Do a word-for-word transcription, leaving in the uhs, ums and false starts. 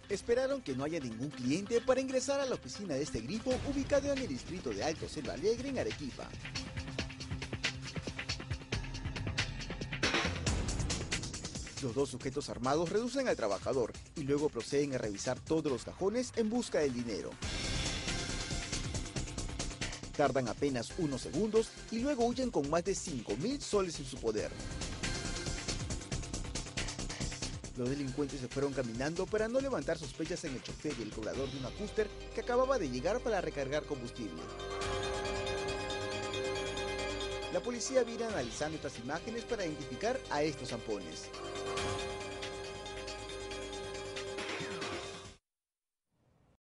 Esperaron que no haya ningún cliente para ingresar a la oficina de este grifo ubicado en el distrito de Alto Selva Alegre, en Arequipa. Los dos sujetos armados reducen al trabajador y luego proceden a revisar todos los cajones en busca del dinero. Tardan apenas unos segundos y luego huyen con más de cinco mil soles en su poder. Los delincuentes se fueron caminando para no levantar sospechas en el chofer y el cobrador de una cúster que acababa de llegar para recargar combustible. La policía viene analizando estas imágenes para identificar a estos zampones.